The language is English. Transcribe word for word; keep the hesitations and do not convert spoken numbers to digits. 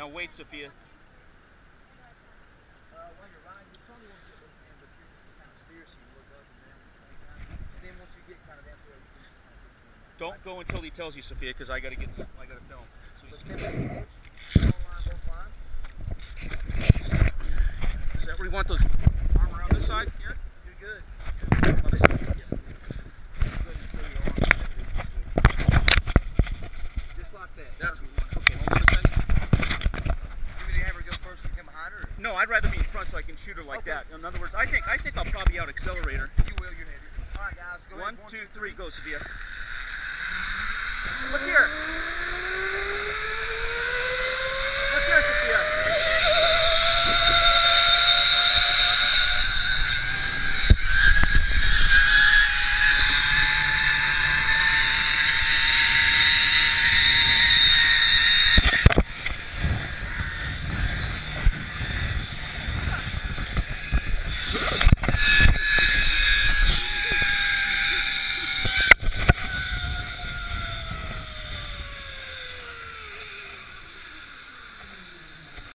Now wait, Sophia. Uh, while you're riding, you probably won't get both hands, but you're just to kind of steer so you look up and down at the same time. And then once you get kind of that way, you can just kind of put your hand. Don't go until he tells you, Sophia, because I got to get this, I got to film. So, so step back the edge, all line, both lines. Is that where you want those arm around this side here? You're good. Let me see. Yeah. Just like that. That's what we want. Okay, hold on a second. You gonna have her go first and come behind her? Or? No, I'd rather be in front so I can shoot her like Okay. that. In other words, I think I think I'll probably out accelerate her. You will, you're heavy. All right, guys, go One, ahead. One, two, three, go, Sophia. Look here.